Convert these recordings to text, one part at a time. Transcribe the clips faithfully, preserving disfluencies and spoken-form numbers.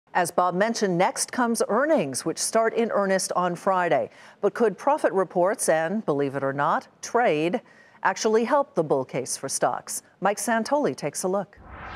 As Bob mentioned, next comes earnings, which start in earnest on Friday. But could profit reports and, believe it or not, trade actually help the bull case for stocks? Mike Santoli takes a look.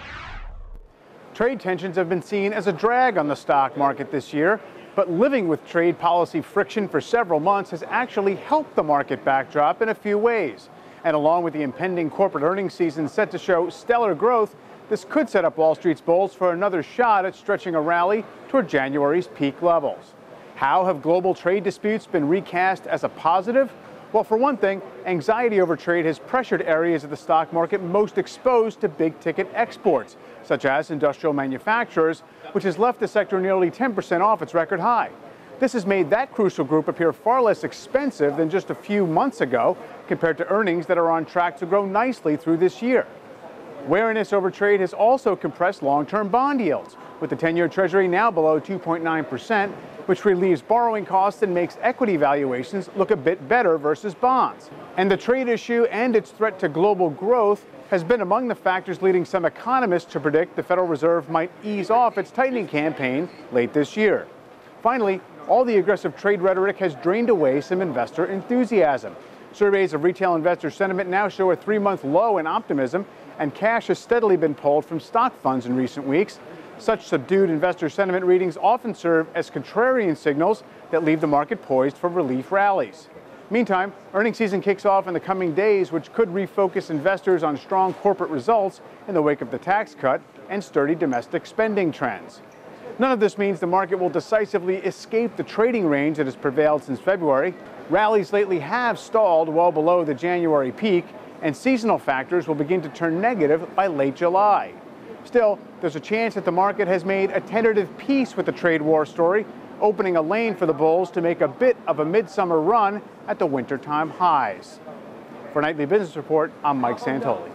Trade tensions have been seen as a drag on the stock market this year, but living with trade policy friction for several months has actually helped the market backdrop in a few ways. And along with the impending corporate earnings season set to show stellar growth, this could set up Wall Street's bulls for another shot at stretching a rally toward January's peak levels. How have global trade disputes been recast as a positive? Well, for one thing, anxiety over trade has pressured areas of the stock market most exposed to big-ticket exports, such as industrial manufacturers, which has left the sector nearly ten percent off its record high. This has made that crucial group appear far less expensive than just a few months ago, compared to earnings that are on track to grow nicely through this year. Wariness over trade has also compressed long-term bond yields, with the ten-year Treasury now below two point nine percent, which relieves borrowing costs and makes equity valuations look a bit better versus bonds. And the trade issue and its threat to global growth has been among the factors leading some economists to predict the Federal Reserve might ease off its tightening campaign late this year. Finally, all the aggressive trade rhetoric has drained away some investor enthusiasm. Surveys of retail investor sentiment now show a three-month low in optimism, and cash has steadily been pulled from stock funds in recent weeks. Such subdued investor sentiment readings often serve as contrarian signals that leave the market poised for relief rallies. Meantime, earnings season kicks off in the coming days, which could refocus investors on strong corporate results in the wake of the tax cut and sturdy domestic spending trends. None of this means the market will decisively escape the trading range that has prevailed since February. Rallies lately have stalled well below the January peak, and seasonal factors will begin to turn negative by late July. Still, there's a chance that the market has made a tentative peace with the trade war story, opening a lane for the bulls to make a bit of a midsummer run at the wintertime highs. For Nightly Business Report, I'm Mike Santoli.